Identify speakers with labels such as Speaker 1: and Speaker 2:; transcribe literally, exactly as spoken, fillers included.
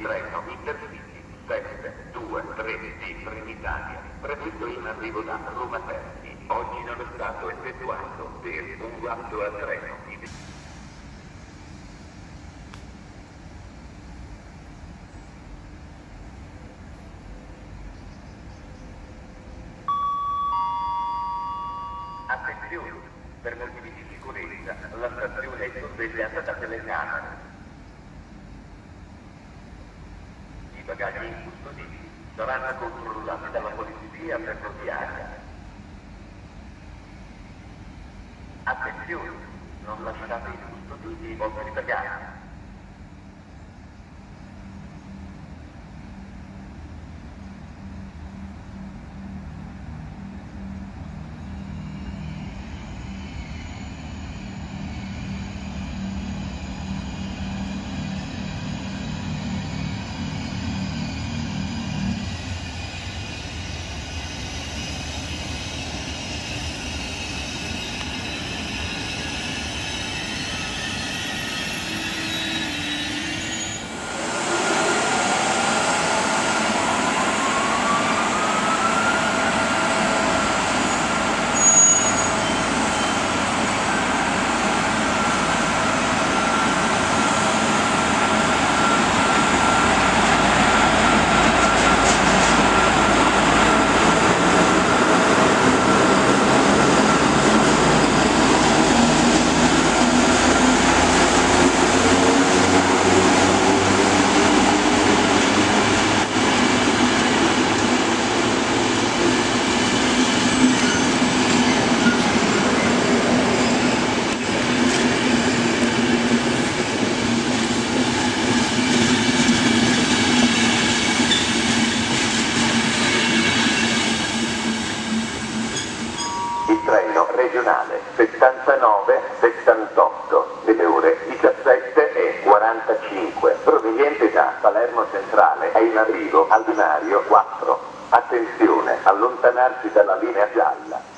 Speaker 1: treno InterCity sette due tre di Trenitalia, previsto in arrivo da Roma Termini, oggi non è stato effettuato per un guasto al treno. Attenzione, per motivi di sicurezza, la stazione è sorvegliata da telecamere. I bagagli incustoditi saranno controllati dalla polizia ferroviaria. Attenzione, non lasciate incustoditi i vostri bagagli. Treno regionale settantanove settantotto delle ore diciassette e quarantacinque, proveniente da Palermo Centrale, è in arrivo al binario quattro. Attenzione, allontanarsi dalla linea gialla.